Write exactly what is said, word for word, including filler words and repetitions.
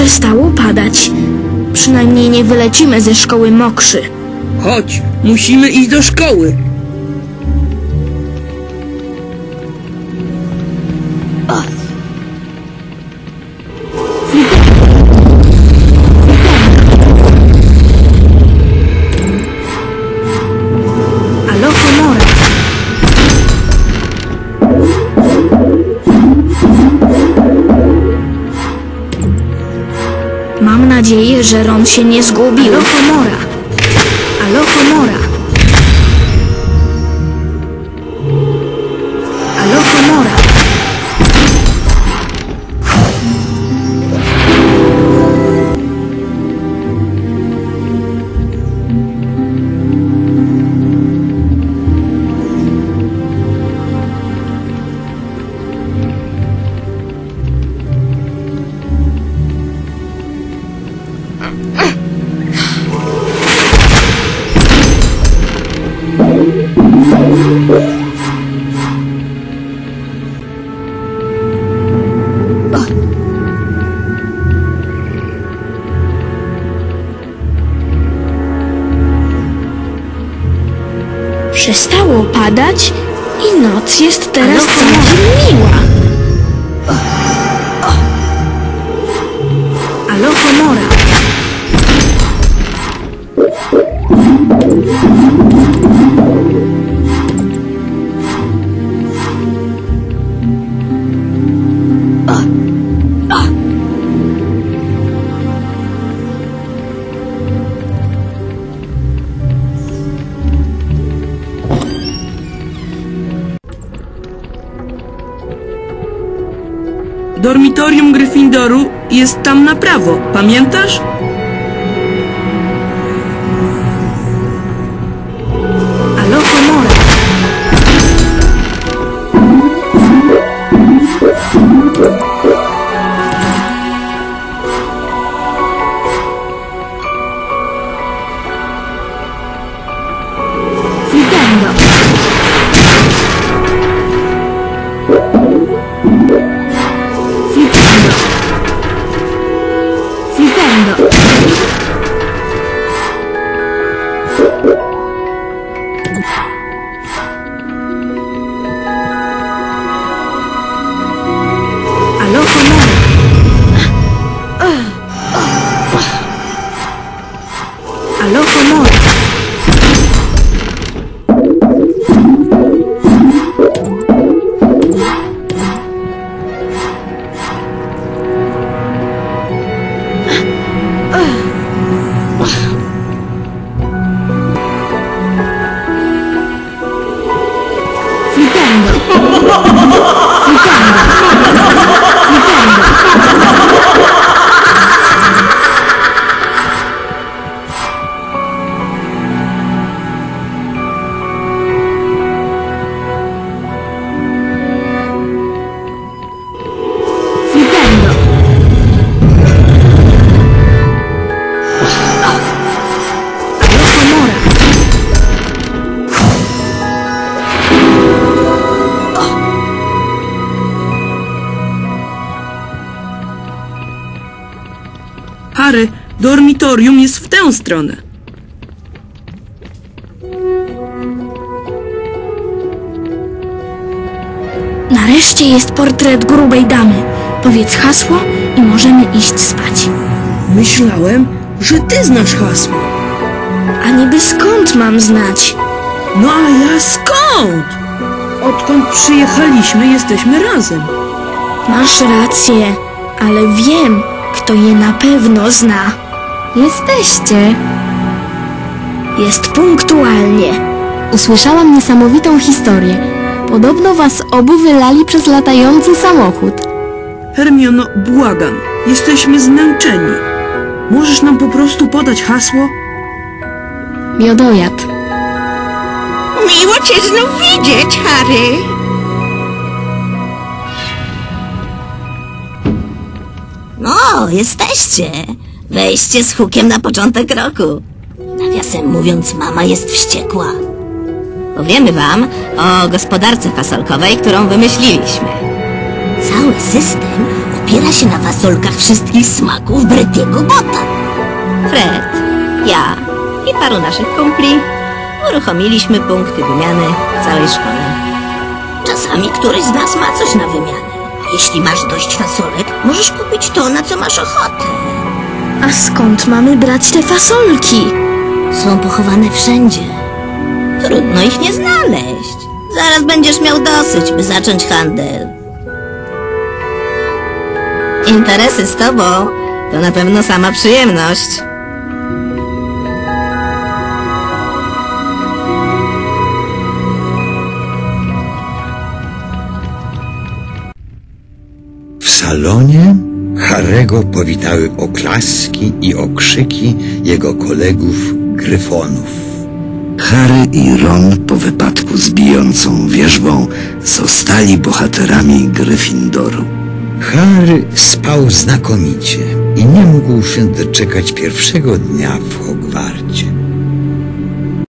przestało padać. Przynajmniej nie wylecimy ze szkoły mokrzy. Chodź, musimy iść do szkoły. Alohomora. Mam nadzieję, że Ron się nie zgubił. Alohomora. Alohomora. Alohomora. Przestało padać i noc jest teraz całkiem miła. Alohomora. Dormitorium Gryffindoru jest tam na prawo, pamiętasz? Alohomora. Flipendo. Flipendo. Flipendo. Alohomora. Alohomora. Flipendo. Flipendo. Flipendo. Alohomora. Harry, dormitorium jest w tę stronę. Nareszcie jest portret grubej damy. Powiedz hasło i możemy iść spać. Myślałem, że ty znasz hasło. A niby skąd mam znać? No a ja skąd? Odkąd przyjechaliśmy, jesteśmy razem. Masz rację, ale wiem, kto je na pewno zna. Jesteście. Jest punktualnie. Usłyszałam niesamowitą historię. Podobno was obu wylali przez latający samochód. Hermiono, błagam, jesteśmy zmęczeni. Możesz nam po prostu podać hasło? Miodojad. Miło cię znów widzieć, Harry. No, jesteście. Wejście z hukiem na początek roku. Nawiasem mówiąc, mama jest wściekła. Powiemy wam o gospodarce fasolkowej, którą wymyśliliśmy. Cały system opiera się na fasolkach wszystkich smaków Brettiego Botta. Fred, ja i paru naszych kumpli uruchomiliśmy punkty wymiany w całej szkole. Czasami któryś z nas ma coś na wymianę. Jeśli masz dość fasolek, możesz kupić to, na co masz ochotę. A skąd mamy brać te fasolki? Są pochowane wszędzie. Trudno ich nie znaleźć. Zaraz będziesz miał dosyć, by zacząć handel. Interesy z tobą to na pewno sama przyjemność. W salonie Harry'ego powitały oklaski i okrzyki jego kolegów gryfonów. Harry i Ron po wypadku z bijącą wierzbą zostali bohaterami Gryffindoru. Harry spał znakomicie i nie mógł się doczekać pierwszego dnia w Hogwarcie.